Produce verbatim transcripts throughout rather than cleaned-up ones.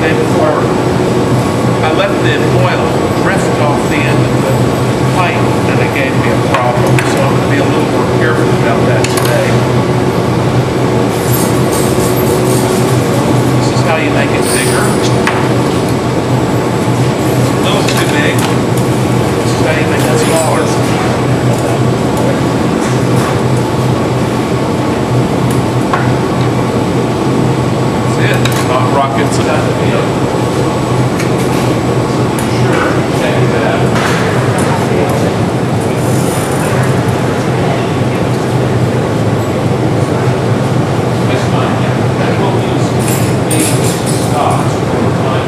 day before, I let the oil drift off the end of the pipe, and it gave me a problem. So I'm going to be a little more careful about that today. This is how you make it bigger. A little too big. This is how you make it smaller. Not rocket science. Sure, take that. That's fine, yeah. And we'll use these stocks over time.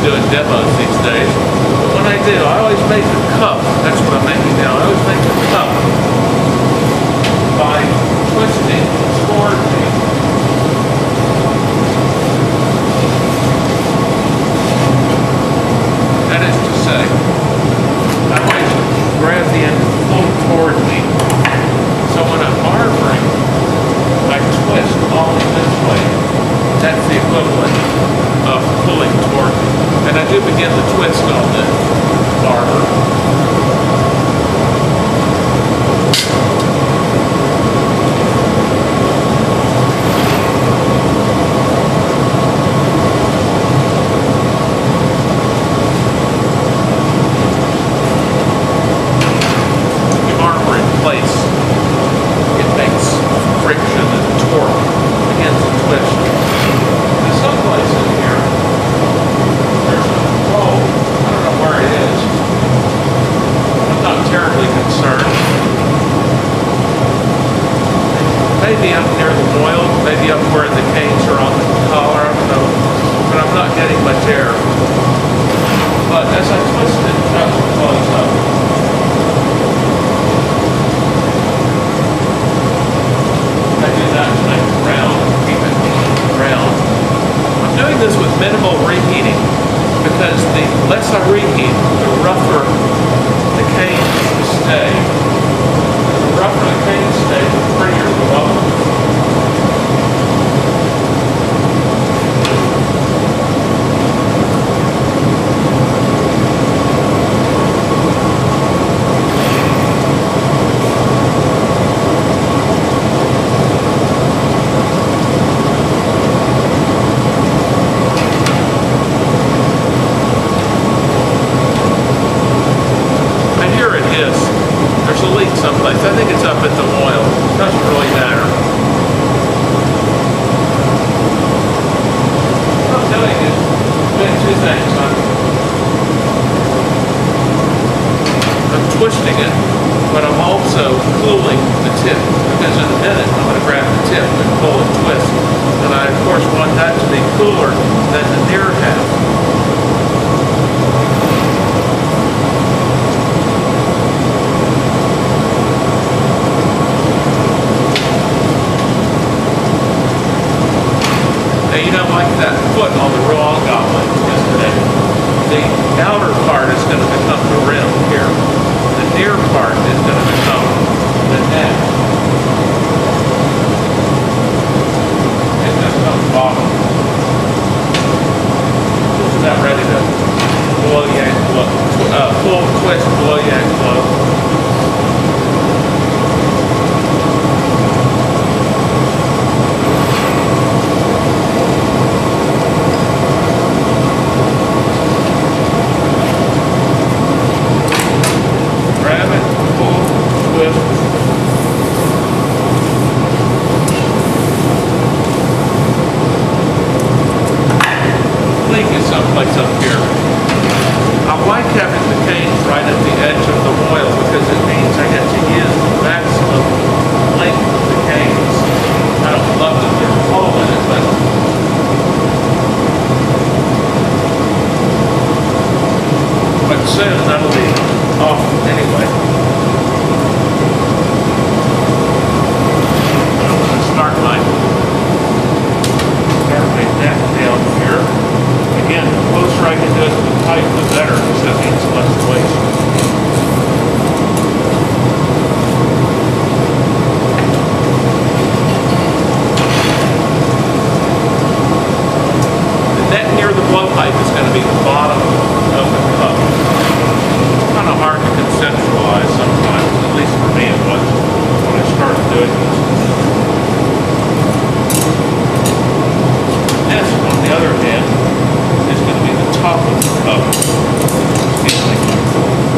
doing demos these days. But when I do, I always make the cup. That's what I'm making now. I always make the cup by twisting toward me. That is to say, I always grab the end and pull toward me. So when I'm armoring, I twist all this way. That's the equivalent of pulling toward me. And I do begin to twist on the arbor. Maybe up near the oil, maybe up where the canes are on the collar, I don't know, but I'm not getting much air. But as I twist it, that will close up. I do that to make it round, keep it round. I'm doing this with minimal reheating because the less I reheat, the rougher the canes stay. The rougher the canes stay, the prettier the bubble. There's a leak someplace. I think it's up at the oil. It doesn't really matter. What I'm doing is doing two things. I'm, I'm twisting it, but I'm also cooling the tip. Because in a minute, I'm going to grab the tip and pull and twist. And I, of course, want that to be cooler than the near half. You know, like that foot on the raw goblet yesterday, the outer part is going to become the rim here. The near part is going to become the neck. It's going to become the bottom. Is that ready to blow yank blow? Uh, pull, twist, blow yank blow. Someplace up here. I like having the canes right at the edge of the oil because it means I get to use the maximum length of the canes. I don't love that there's a hole in it, but but soon that'll be off anyway. I'm going to start my start my neck down here. Again, the closer I can do it to the pipe, the better, because that means less waste. The neck near the blowpipe is going to be the bottom of the cup. It's kind of hard to conceptualize sometimes, at least for me it was when I started doing this. This, on the other hand, is going to be the top of the cup. Excuse me.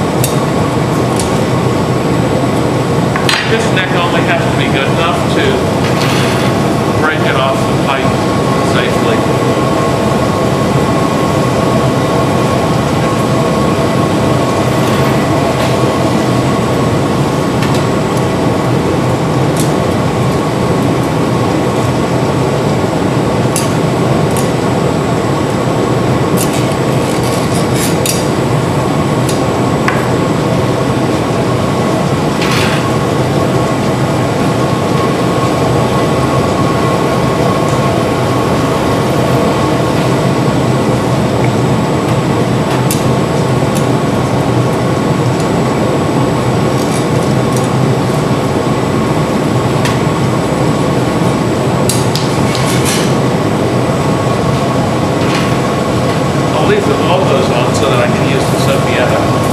leave the logos on so that I can use the Sofietto.